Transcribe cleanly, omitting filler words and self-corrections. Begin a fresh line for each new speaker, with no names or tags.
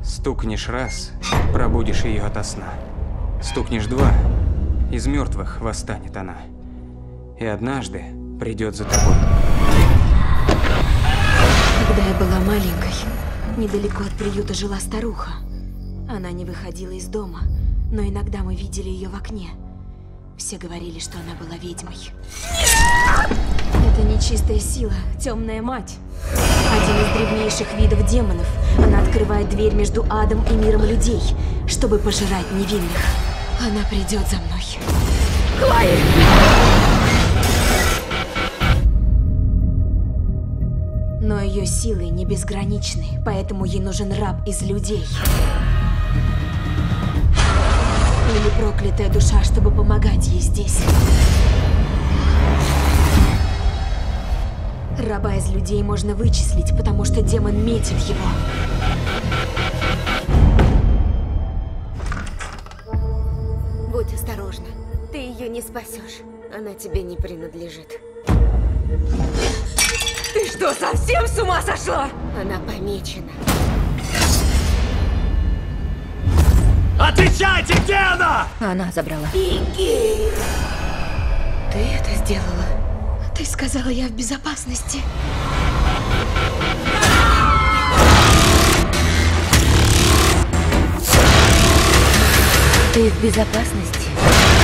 Стукнешь раз, пробудишь ее ото сна. Стукнешь два, из мертвых восстанет она. И однажды придет за тобой.
Когда я была маленькой, недалеко от приюта жила старуха. Она не выходила из дома, но иногда мы видели ее в окне. Все говорили, что она была ведьмой. Это нечистая сила, темная мать. Один из древнейших видов демонов. Она открывает дверь между адом и миром людей, чтобы пожирать невинных. Она придет за мной. Клай! Но ее силы не безграничны, поэтому ей нужен раб из людей. Или проклятая душа, чтобы помогать ей здесь. Раба из людей можно вычислить, потому что демон метит его.
Будь осторожна. Ты ее не спасешь. Она тебе не принадлежит.
Ты что, совсем с ума сошла?
Она помечена.
Отвечайте, где она?
Она забрала.
Беги!
Ты это сделала?
Ты сказала, я в безопасности.
Ты в безопасности?